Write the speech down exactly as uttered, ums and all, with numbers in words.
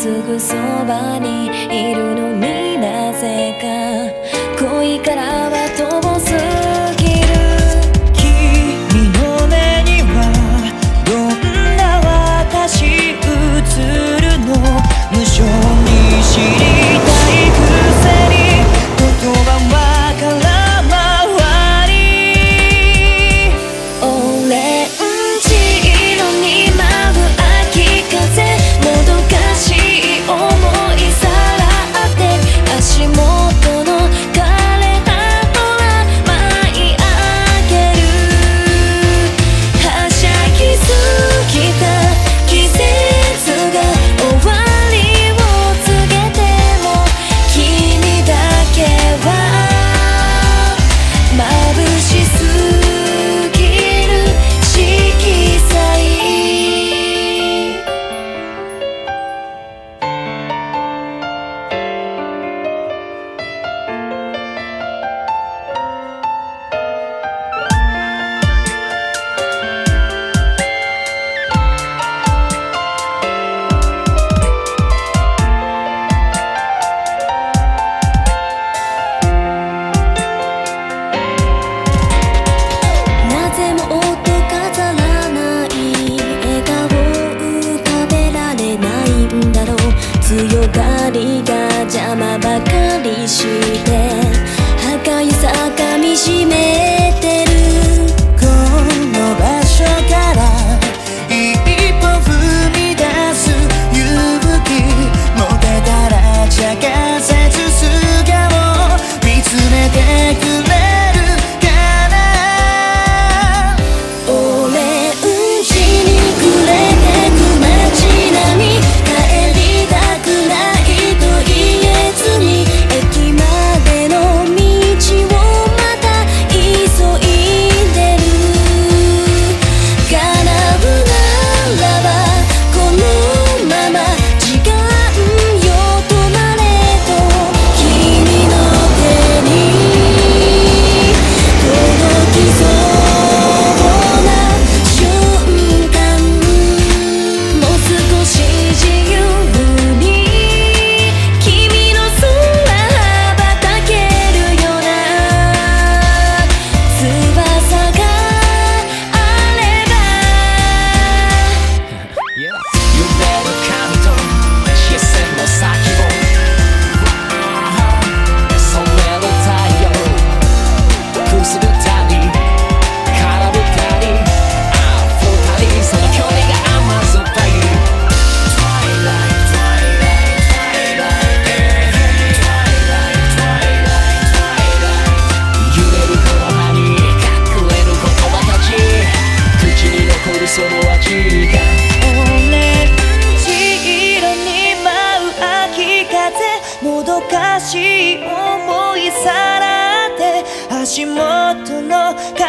すぐそばにいるのになぜか恋からは遠すぎる。 君の目にはどんな私映るの？無性に知りたいくせに言葉は空回り。 オレンジ色に舞う秋風、もどかしい想いさらって足元の枯れ葉は舞い上げる。はしゃぎすぎた季節が終わりを告げても君だけは眩しすぎる色彩。なぜもっと飾らない笑顔浮かべられないんだろう。強がりが邪魔ばかりして破壊さかみしめてる。 この場所から一歩踏み出す勇気持てたら茶化せず素顔見つめてくれるかな。 オレンジに暮れてく街並み、帰りたくないと言えずに駅までの道をまた急いでる。叶うならばこのまま時間よ止まれと君の手に届きそうな瞬間、もう少し自由に君の空羽ばたけるような翼があれば。 夢の髪と視線の先を染める太陽、くすぐったり空ぶったりあふたり、その距離が甘酸っぱい。揺れるこの葉に隠れる言葉たち、口に残るその味がオレンジ色に舞う秋風、もどかしい思いさらって足元の枯